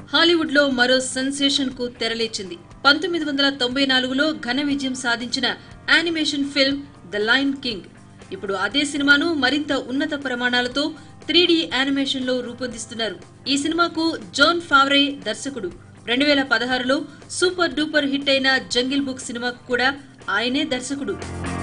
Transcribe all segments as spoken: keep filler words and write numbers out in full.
Hollywood లో మరో sensation కు తెరలేచింది. పంతొమ్మిది వందల తొంభై నాలుగులో ఘన విజయం సాధించిన animation film The Lion King ఇప్పుడు అదే సినిమాను మరింత ఉన్నత ప్రమాణాలతో త్రీ డి యానిమేషన్ లో రూపొందిస్తున్నారు. ఈ సినిమాకు జాన్ ఫావ్రే దర్శకుడు. రెండు వేల పదహారులో సూపర్ డూపర్ హిట్ అయిన జంగిల్ బుక్ సినిమాకు కూడా ఆయనే దర్శకుడు.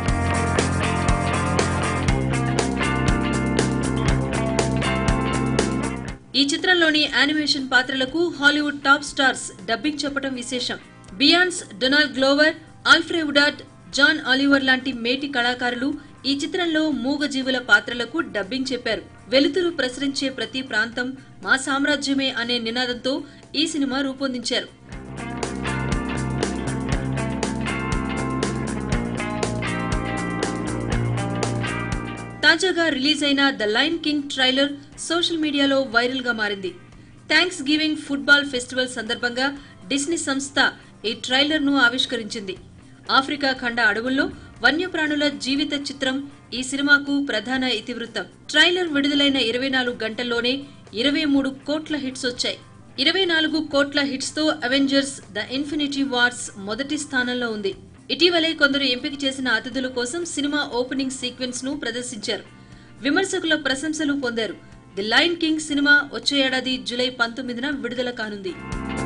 ఈ చిత్రంలోని యానిమేషన్ పాత్రలకు హాలీవుడ్ టాప్ స్టార్స్ డబ్బింగ్ చెప్పడం విశేషం. Beyonce, Donald Glover, Alfre Woodard, John Oliver లాంటి మేటి కళాకారులు ఈ చిత్రంలో మూగజీవుల పాత్రలకు డబ్బింగ్ చెప్పారు. వెలుతురు ప్రసరించే ప్రతి ప్రాంతం మా సామ్రాజ్యమే అనే నినాదంతో ఈ సినిమా రూపొందించారు. తాజాగా రిలీజ్ అయిన The Lion King trailer social మీడియాలో వైరల్ గా మారింది. థ్యాంక్స్ గివింగ్ ఫుట్బాల్ ఫెస్టివల్ సందర్భంగా డిస్నీ సంస్థ ఈ ట్రైలర్ ను ఆవిష్కరించింది. ఆఫ్రికా ఖండ అడవుల్లో వన్యప్రాణుల జీవిత చిత్రం ఈ సినిమాకు ప్రధాన ఇతివృత్తం. ట్రైలర్ విడుదలైన ఇరవై నాలుగు గంటల్లోనే ఇరవై మూడు కోట్ల హిట్స్ వచ్చాయి. ఇరవై నాలుగు కోట్ల హిట్స్ తో అవెంజర్స్ ద ఇన్ఫినిటీ వార్స్ మొదటి స్థానంలో ఉంది. ఇటీవలే కొందరు ఎంపిక చేసిన అతిథుల కోసం సినిమా ఓపెనింగ్ సీక్వెన్స్ ను ప్రదర్శించారు. విమర్శకుల ప్రశంసలు పొందారు. ది లయన్ కింగ్ సినిమా వచ్చే ఏడాది జూలై పంతొమ్మిదిన విడుదల కానుంది.